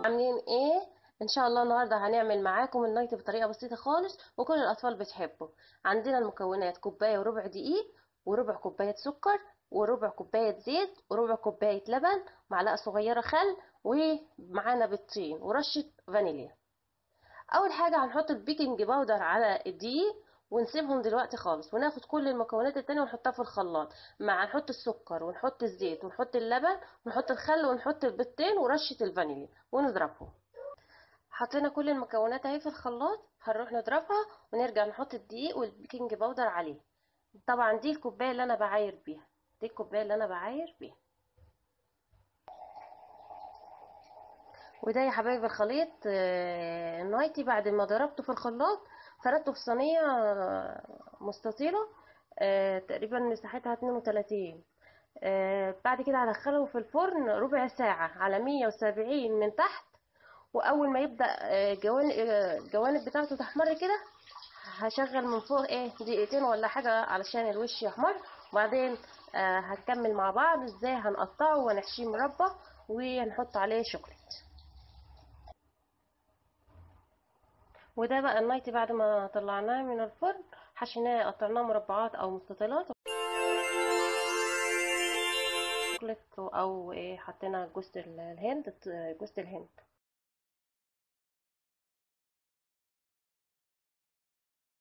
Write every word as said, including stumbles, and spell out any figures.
عاملين ايه؟ ان شاء الله النهارده هنعمل معاكم النايت بطريقه بسيطه خالص وكل الاطفال بتحبه. عندنا المكونات: كوبايه وربع دقيق، وربع كوبايه سكر، وربع كوبايه زيت، وربع كوبايه لبن، معلقه صغيره خل، ومعانا بيضتين ورشه فانيليا. اول حاجه هنحط البيكنج باودر على الدقيق ونسيبهم دلوقتي خالص، وناخد كل المكونات التانية ونحطها في الخلاط. مع نحط السكر ونحط الزيت ونحط اللبن ونحط الخل ونحط البيضتين ورشه الفانيليا ونضربهم. حطينا كل المكونات اهي في الخلاط، هنروح نضربها ونرجع نحط الدقيق والبيكنج باودر عليه. طبعا دي الكوبايه اللي انا بعاير بيها، دي الكوبايه اللي انا بعاير بيها. وده يا حبايبي الخليط آه، النايتي بعد ما ضربته في الخلاط فردته في صينيه آه، مستطيله، آه، تقريبا مساحتها اتنين وتلاتين. آه، بعد كده هدخله في الفرن ربع ساعه على مية وسبعين من تحت. واول ما يبدا آه، جوانب آه، الجوانب بتاعته تحمر كده، هشغل من فوق ايه دقيقتين ولا حاجه علشان الوش يحمر. وبعدين آه، هنكمل مع بعض ازاي هنقطعه ونحشيه مربى وهنحط عليه شوكليت. وده بقى النايتي بعد ما طلعناه من الفرن، حشيناه قطعناه مربعات او مستطيلات شوكليت، او ايه حطينا جوز الهند جوز الهند